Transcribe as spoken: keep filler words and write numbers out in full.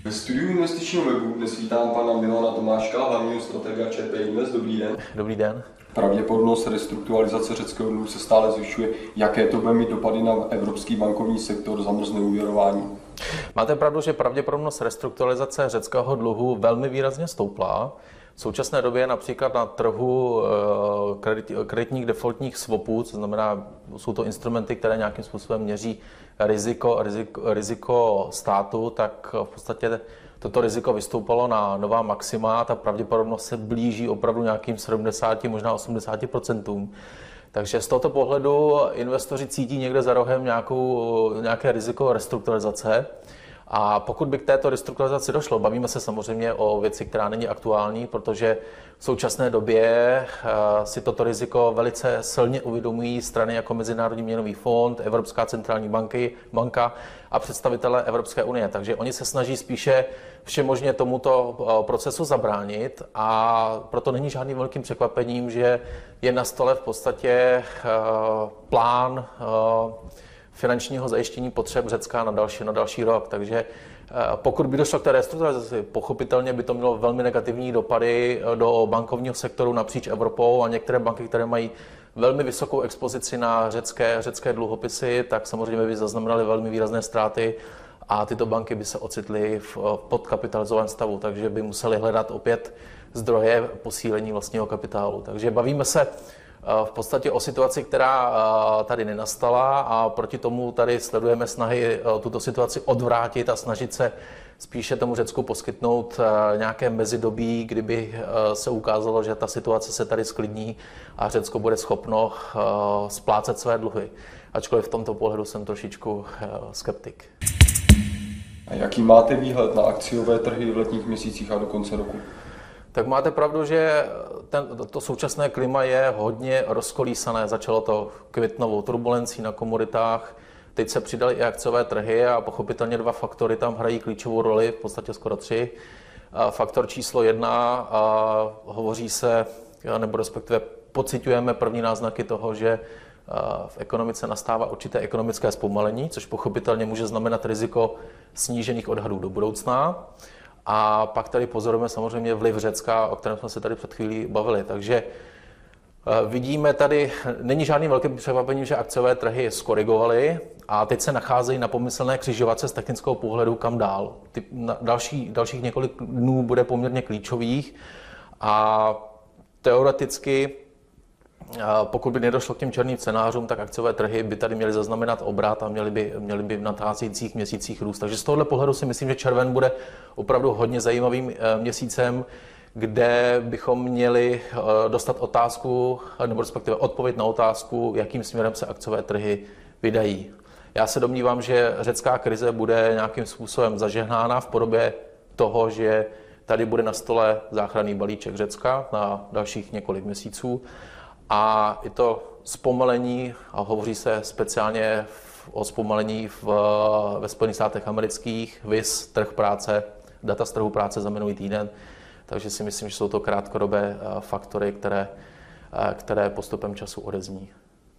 Ve studiu investičního webu dnes vítám pana Milana Tomáška, hlavního stratega ČT Invest. Dobrý den. Dobrý den. Pravděpodobnost restrukturalizace řeckého dluhu se stále zvyšuje. Jaké to bude mít dopady na evropský bankovní sektor, zamrzne úvěrování? Máte pravdu, že pravděpodobnost restrukturalizace řeckého dluhu velmi výrazně stoupla. V současné době například na trhu kredit, kreditních defaultních swapů, co znamená, jsou to instrumenty, které nějakým způsobem měří riziko, riziko, riziko státu, tak v podstatě toto riziko vystoupalo na nová maxima. Ta pravděpodobnost se blíží opravdu nějakým sedmdesáti, možná osmdesáti procentům. Takže z tohoto pohledu investoři cítí někde za rohem nějakou, nějaké riziko restrukturalizace. A pokud by k této restrukturalizaci došlo, bavíme se samozřejmě o věci, která není aktuální, protože v současné době si toto riziko velice silně uvědomují strany jako Mezinárodní měnový fond, Evropská centrální banky, banka a představitelé Evropské unie. Takže oni se snaží spíše všemožně tomuto procesu zabránit a proto není žádným velkým překvapením, že je na stole v podstatě plán finančního zajištění potřeb Řecka na další, na další rok. Takže pokud by došlo k té restrukturalizaci, pochopitelně by to mělo velmi negativní dopady do bankovního sektoru napříč Evropou a některé banky, které mají velmi vysokou expozici na řecké, řecké dluhopisy, tak samozřejmě by zaznamenaly velmi výrazné ztráty a tyto banky by se ocitly v podkapitalizovaném stavu, takže by museli hledat opět zdroje posílení vlastního kapitálu. Takže bavíme se v podstatě o situaci, která tady nenastala a proti tomu tady sledujeme snahy tuto situaci odvrátit a snažit se spíše tomu Řecku poskytnout nějaké mezidobí, kdyby se ukázalo, že ta situace se tady sklidní a Řecko bude schopno splácet své dluhy. Ačkoliv v tomto pohledu jsem trošičku skeptik. A jaký máte výhled na akciové trhy v letních měsících a do konce roku? Tak máte pravdu, že ten, to současné klima je hodně rozkolísané. Začalo to květnovou turbulencí na komoditách, teď se přidaly i akciové trhy a pochopitelně dva faktory tam hrají klíčovou roli, v podstatě skoro tři. Faktor číslo jedna, hovoří se, nebo respektive pociťujeme první náznaky toho, že v ekonomice nastává určité ekonomické zpomalení, což pochopitelně může znamenat riziko snížených odhadů do budoucna. A pak tady pozorujeme samozřejmě vliv Řecka, o kterém jsme se tady před chvílí bavili. Takže vidíme tady, není žádným velkým překvapením, že akciové trhy skorigovaly a teď se nacházejí na pomyslné křižovatce z technického pohledu, kam dál. Ty další, dalších několik dnů bude poměrně klíčových a teoreticky, pokud by nedošlo k těm černým scénářům, tak akciové trhy by tady měly zaznamenat obrat a měly by, měly by v nadcházejících měsících růst. Takže z tohohle pohledu si myslím, že červen bude opravdu hodně zajímavým měsícem, kde bychom měli dostat otázku, nebo respektive odpověď na otázku, jakým směrem se akciové trhy vydají. Já se domnívám, že řecká krize bude nějakým způsobem zažehnána v podobě toho, že tady bude na stole záchranný balíček Řecka na dalších několik měsíců. A i to zpomalení, a hovoří se speciálně o zpomalení v, ve Spojených státech amerických, vis trh práce, data z trhu práce za minulý týden. Takže si myslím, že jsou to krátkodobé faktory, které, které postupem času odezní.